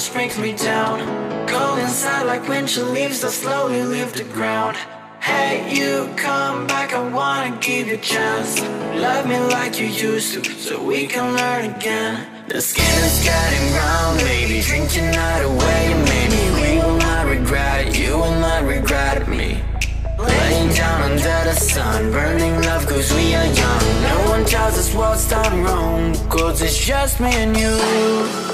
just brings me down. Go inside like winter leaves that slowly leave the ground. Hey, you come back, I wanna give you a chance. Love me like you used to, so we can learn again. The skin is getting round, baby, drink your night away. Maybe we will not regret it, you will not regret me. Laying down under the sun, burning love cause we are young. No one tells us what's done wrong, cause it's just me and you.